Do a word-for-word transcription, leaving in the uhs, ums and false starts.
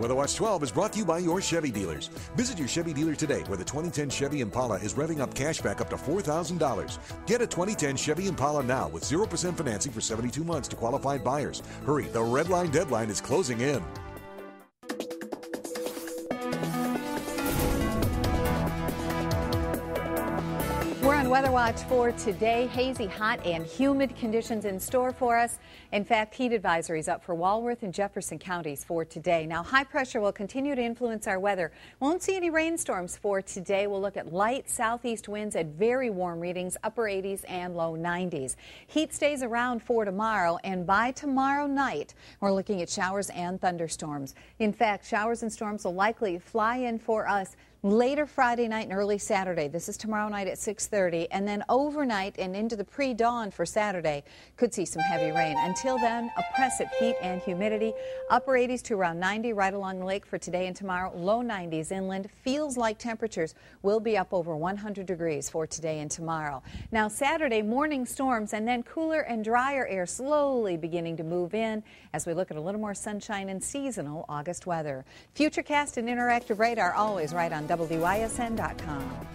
Weather Watch twelve is brought to you by your Chevy dealers. Visit your Chevy dealer today, where the twenty ten Chevy Impala is revving up cash back up to four thousand dollars. Get a twenty ten Chevy Impala now with zero percent financing for seventy-two months to qualified buyers. Hurry, the red line deadline is closing in. We're on Weather Watch for today. Hazy, hot, and humid conditions in store for us. In fact, heat advisories up for Walworth and Jefferson counties for today. Now, high pressure will continue to influence our weather. Won't see any rainstorms for today. We'll look at light southeast winds at very warm readings, upper eighties and low nineties. Heat stays around for tomorrow, and by tomorrow night, we're looking at showers and thunderstorms. In fact, showers and storms will likely fly in for us later Friday night and early Saturday. This is tomorrow night at six thirty, and then overnight and into the pre-dawn for Saturday could see some heavy rain. Until then, oppressive heat and humidity. Upper eighties to around ninety right along the lake for today and tomorrow. Low nineties inland. Feels like temperatures will be up over one hundred degrees for today and tomorrow. Now Saturday, morning storms and then cooler and drier air slowly beginning to move in as we look at a little more sunshine and seasonal August weather. Futurecast and interactive radar always right on W I S N dot com.